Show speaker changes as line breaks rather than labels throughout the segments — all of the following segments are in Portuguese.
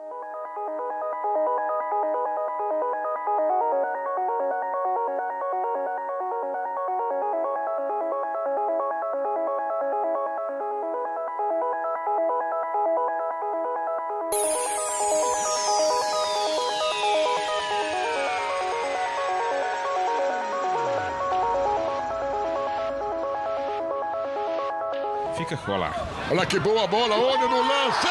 Fica rolar.
Olha que boa bola, olho no lance.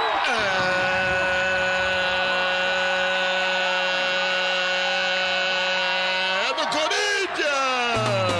É do Corinthians.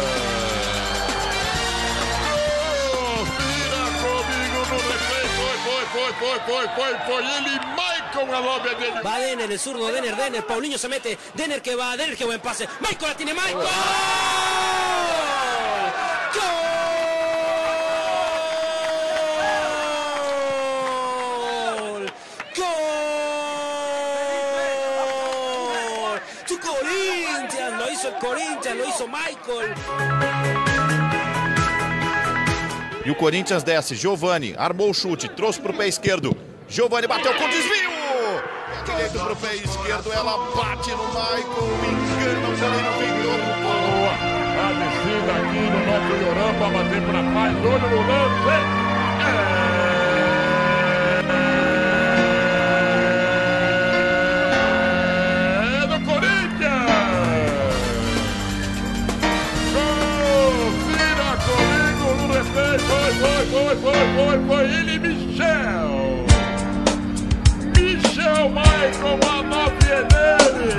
Vira comigo no replay. Foi ele, Michael, a lobe dele.
Va Denner, el zurdo, Denner, Paulinho se mete, Denner que va, Denner que buen pase, Michael la tiene, Michael. Corinthians, lo hizo Michael.
E o Corinthians desce, Giovani armou o chute, trouxe para o pé esquerdo, Giovani bateu com desvio, direito para o pé esquerdo, ela bate no Michael, engana o goleiro Victor.
Boa, a descida aqui no nosso Llorão para bater para trás, olho no lance. Foi ele, Michel, Michael, a nove é dele.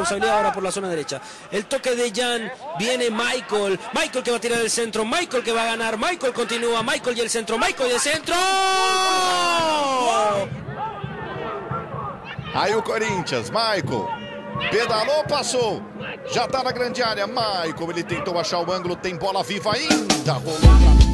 responsabilidad ahora por la zona derecha. El toque de Jan, viene Michael. Michael que va a tirar el centro, Michael que va a ganar. Michael continúa, Michael y el centro, Michael y el centro.
Aí o Corinthians, Michael, pedalou, passou. Já tá na grande área, Michael, ele tentou achar o ângulo, tem bola viva ainda. Rolou pra...